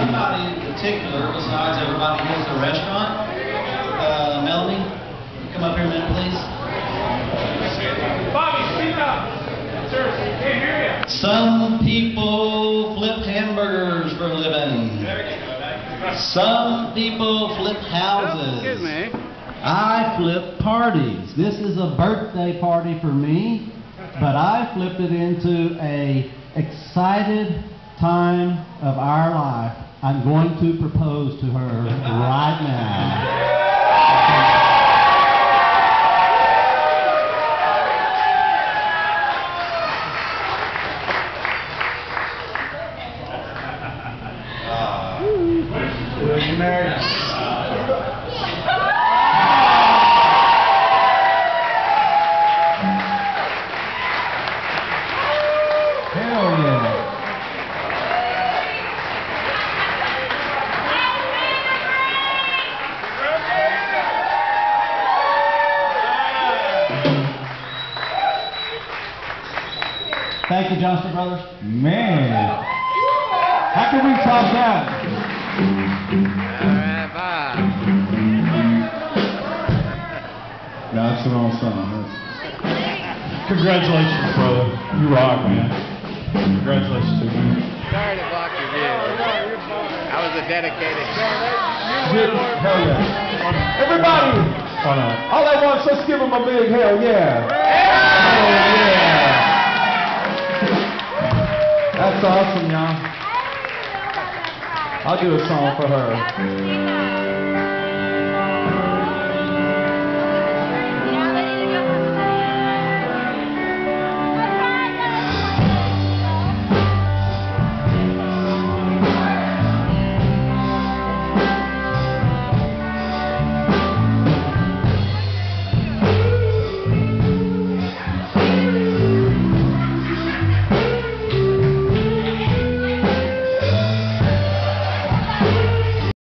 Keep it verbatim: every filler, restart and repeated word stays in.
somebody in particular besides everybody who goes to the restaurant. Uh, Melanie, come up here a minute, please. Bobby, speak up. Sir, can't hear you. Some people flip hamburgers for a living. Some people flip houses. Excuse me. I flip parties. This is a birthday party for me, but I flipped it into a excited time of our life. I'm going to propose to her right now. Will you marry me? Hell yeah. Thank you, Johnston Brothers. Man, how can we top that? All right, bye. No, that's the wrong song. That's... Congratulations, brother. You rock, man. Congratulations to you. Sorry to block your view. I was a dedicated. Hell yeah. Everybody, Oh, no. all at once, let's give them a big hell yeah. Hell yeah. That's awesome, y'all. I'll do a song for her.